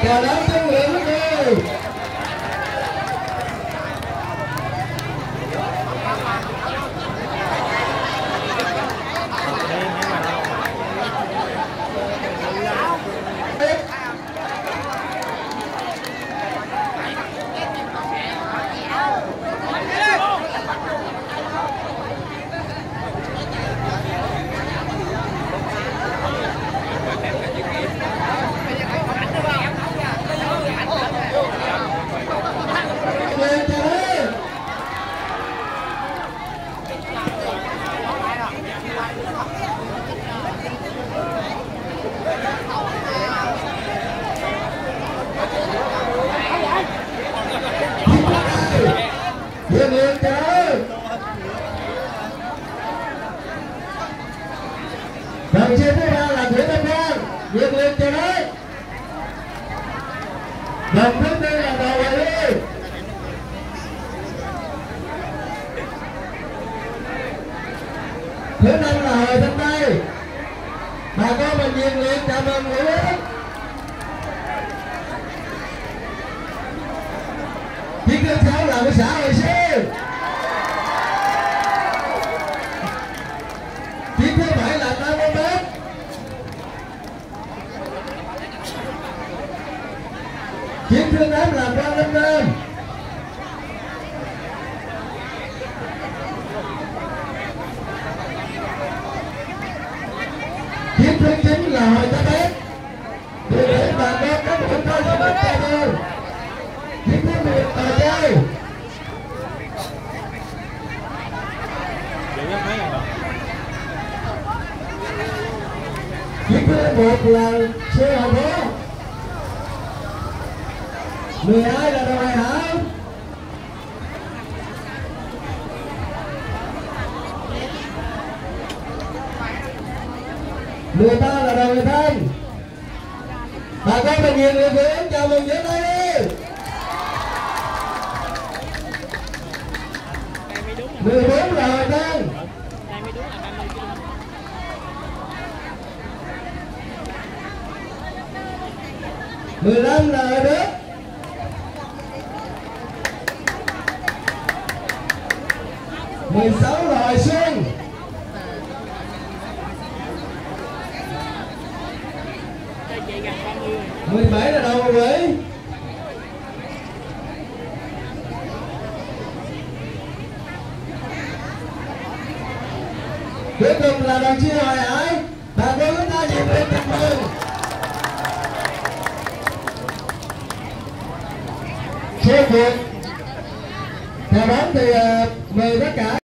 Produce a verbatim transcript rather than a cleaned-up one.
Chào đón Trung Nguyễn Đức Ơi. Nhiệt liệt chào đón. Đồng chí thứ ba là Nguyễn Văn Quang, nhiệt liệt chào đón. Đồng thứ tư là Đào Hoài Ly. Thứ năm là Hồi Thanh Tây. Bà con mình nhiệt liệt chào mừng Nguyễn Đức. Chiếc thứ sáu là của xã Hồi Sư. Chiếc thứ bảy là Tam Môn Bếp. Chiếc thứ tám là Quang Lâm Nam. Chiếc thứ chín là Hồi Tá Bếp. Để để bà con các bộ coi cho mình tay thôi. Chiếc thứ mười là Châu. Chiếc thứ một là Sư Hồng Bố. Mười hai là Đồng Hải Hảo. Mười ba là Đồng Hải Thanh. Bà con mình nhiều người gửi chào mừng đến đây đi. Mười bốn là Hội Thanh. Mười lăm là Hội Đức. Mười sáu là Hội Xuân. Mười bảy là Đồng Quỷ. Cuối cùng là đồng chí Hoài Hải. Bà con chúng ta nhiệt liệt chúc mừng. Số cuộc chào đón thì uh, mời tất cả